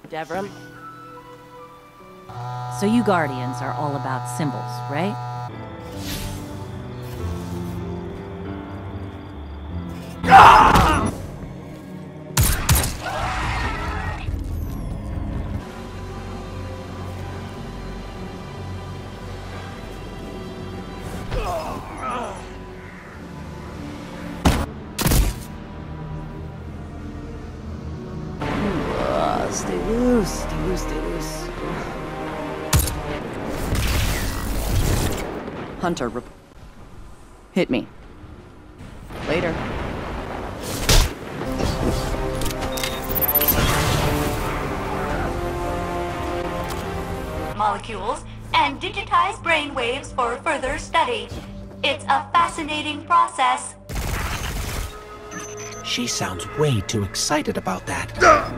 Devrim. So you Guardians are all about symbols, right? Stay loose, stay loose, stay loose. Hunter, hit me. Later. Molecules and digitize brainwaves for further study. It's a fascinating process. She sounds way too excited about that.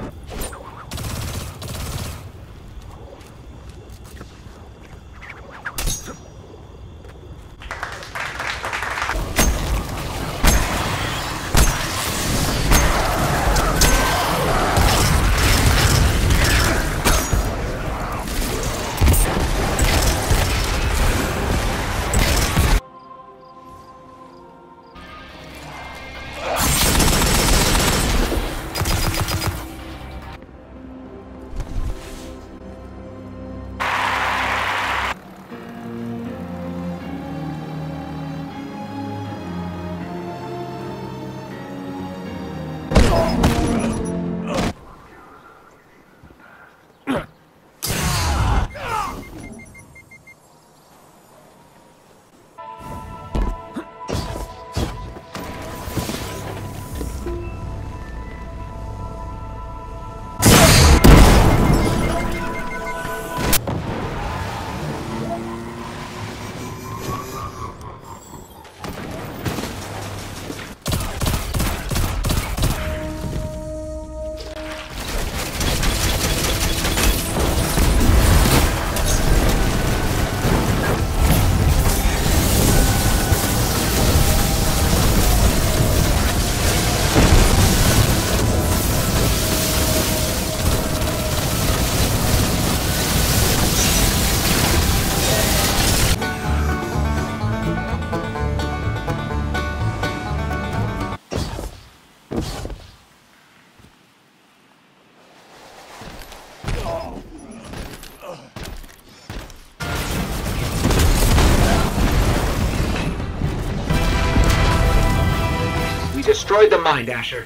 We destroyed the Mind Asher.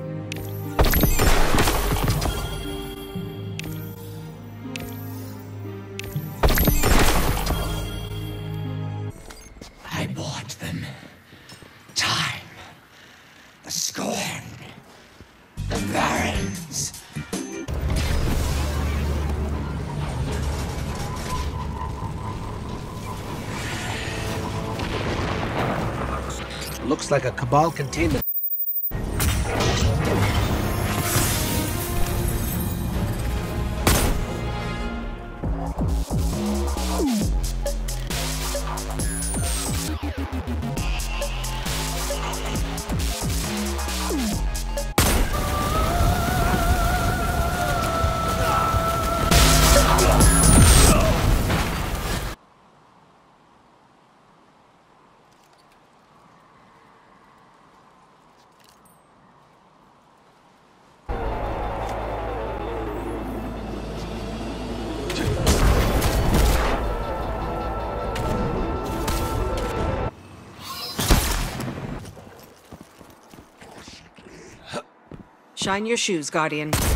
I bought them. Time. The scorn. The barons. Looks like a Cabal containment. Shine your shoes, Guardian.